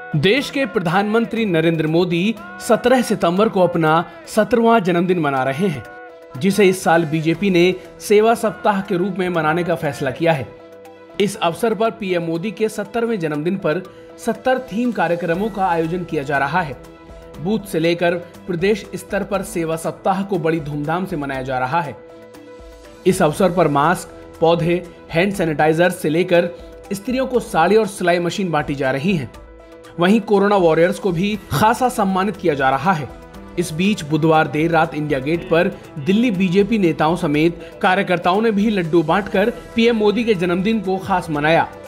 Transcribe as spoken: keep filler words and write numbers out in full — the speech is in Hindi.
देश के प्रधानमंत्री नरेंद्र मोदी सत्रह सितंबर को अपना सत्रहवां जन्मदिन मना रहे हैं, जिसे इस साल बीजेपी ने सेवा सप्ताह के रूप में मनाने का फैसला किया है। इस अवसर पर पीएम मोदी के सत्तरवें जन्मदिन पर सत्तर थीम कार्यक्रमों का आयोजन किया जा रहा है। बूथ से लेकर प्रदेश स्तर पर सेवा सप्ताह को बड़ी धूमधाम से मनाया जा रहा है। इस अवसर पर मास्क, पौधे, हैंड सैनिटाइजर से लेकर स्त्रियों को साड़ी और सिलाई मशीन बांटी जा रही हैं। वहीं कोरोना वॉरियर्स को भी खासा सम्मानित किया जा रहा है। इस बीच बुधवार देर रात इंडिया गेट पर दिल्ली बीजेपी नेताओं समेत कार्यकर्ताओं ने भी लड्डू बांटकर पीएम मोदी के जन्मदिन को खास मनाया।